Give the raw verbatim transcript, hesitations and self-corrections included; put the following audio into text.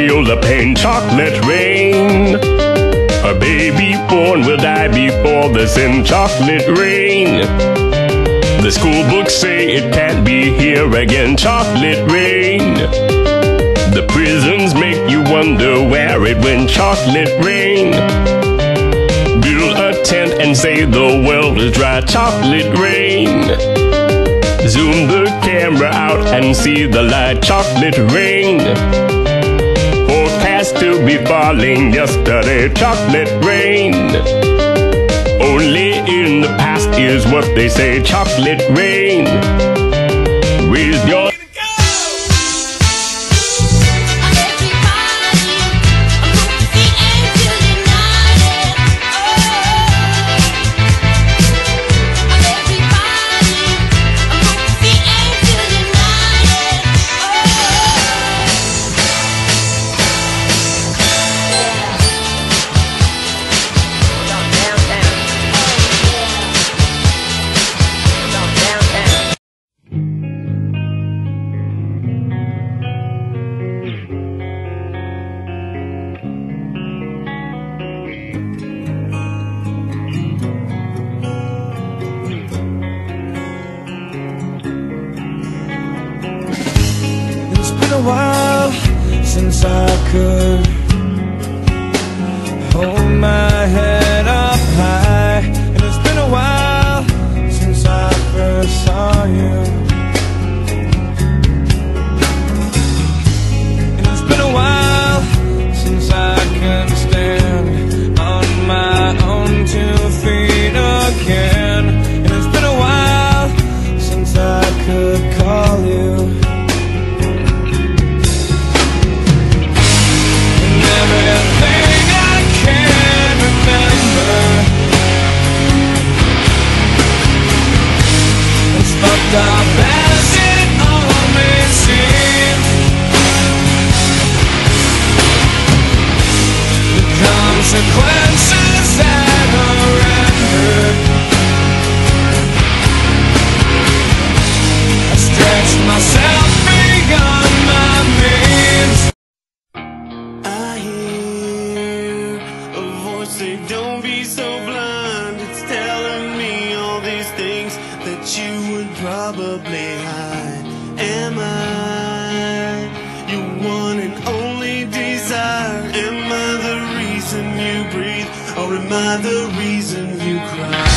feel the pain. Chocolate rain. A baby born will die before the sin. Chocolate rain. The school books say it can't be here again. Chocolate rain. The prisons make you wonder where it went. Chocolate rain. Build a tent and say the world is dry. Chocolate rain. Zoom the camera out and see the light. Chocolate rain. Forecast to be falling yesterday. Chocolate rain. Only in the past is what they say. Chocolate rain. Raise your a while since I could hold my head up high, and it's been a while since I first saw you, and it's been a while since I can stand on my own two feet again, and it's been a while since I could call you. Everything I can remember is fucked up as it all may seem. The consequences that are rendered, I stretched myself beyond my means. Say, don't be so blind, it's telling me all these things that you would probably hide. Am I your one and only desire? Am I the reason you breathe, or am I the reason you cry?